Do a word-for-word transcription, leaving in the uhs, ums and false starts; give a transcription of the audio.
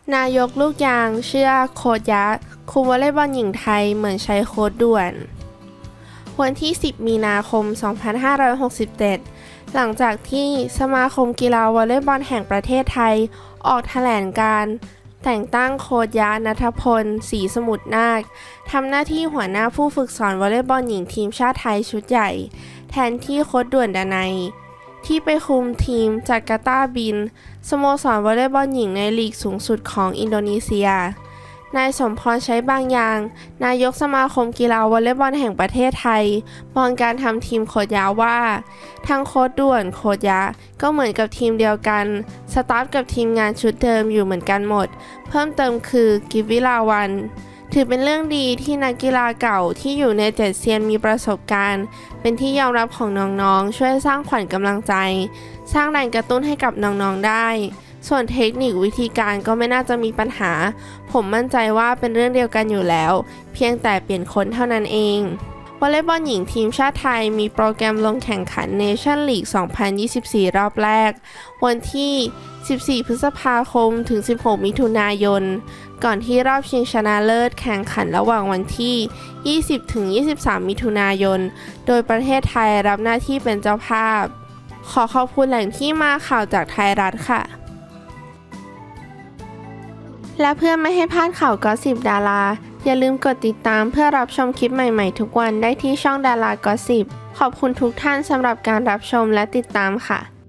นายกลูกยางเชื่อโค้ชยะคุมวอลเลย์บอลหญิงไทยเหมือนใช้โค้ชด่วนวันที่สิบมีนาคมสองพันห้าร้อยหกสิบเจ็ดหลังจากที่สมาคมกีฬาวอลเลย์บอลแห่งประเทศไทยออกแถลงการแต่งตั้งโค้ชยะณัฐพลศรีสมุทรนาคทำหน้าที่หัวหน้าผู้ฝึกสอนวอลเลย์บอลหญิงทีมชาติไทยชุดใหญ่แทนที่โค้ชด่วนดนัยที่ไปคุมทีมจาการ์ตาบินสโมสรวอลเลย์บอลหญิงในลีกสูงสุดของอินโดนีเซียนายสมพรใช้บางอย่างนายกสมาคมกีฬาวอลเลย์บอลแห่งประเทศไทยมองการทำทีมโค้ชยะว่าทั้งโค้ชด่วนโค้ชยะก็เหมือนกับทีมเดียวกันสตาฟกับทีมงานชุดเดิมอยู่เหมือนกันหมดเพิ่มเติมคือกิฟวิลาวันถือเป็นเรื่องดีที่นักกีฬาเก่าที่อยู่ในเจ็ดเซียนมีประสบการณ์เป็นที่ยอมรับของน้องๆช่วยสร้างขวัญกำลังใจสร้างแรงกระตุ้นให้กับน้องๆได้ส่วนเทคนิควิธีการก็ไม่น่าจะมีปัญหาผมมั่นใจว่าเป็นเรื่องเดียวกันอยู่แล้วเพียงแต่เปลี่ยนคนเท่านั้นเองวอลเลย์บอลหญิงทีมชาติไทยมีโปรแกรมลงแข่งขันเนชั่นลีก สองพันยี่สิบสี่ รอบแรกวันที่สิบสี่พฤษภาคมถึงสิบหกมิถุนายนก่อนที่รอบชิงชนะเลิศแข่งขันระหว่างวันที่ยี่สิบถึงยี่สิบสามมิถุนายนโดยประเทศไทยรับหน้าที่เป็นเจ้าภาพขอขอบคุณแหล่งที่มาข่าวจากไทยรัฐค่ะและเพื่อไม่ให้พลาดข่าวกอสซิปดาราอย่าลืมกดติดตามเพื่อรับชมคลิปใหม่ๆทุกวันได้ที่ช่องดารากอสซิปขอบคุณทุกท่านสำหรับการรับชมและติดตามค่ะ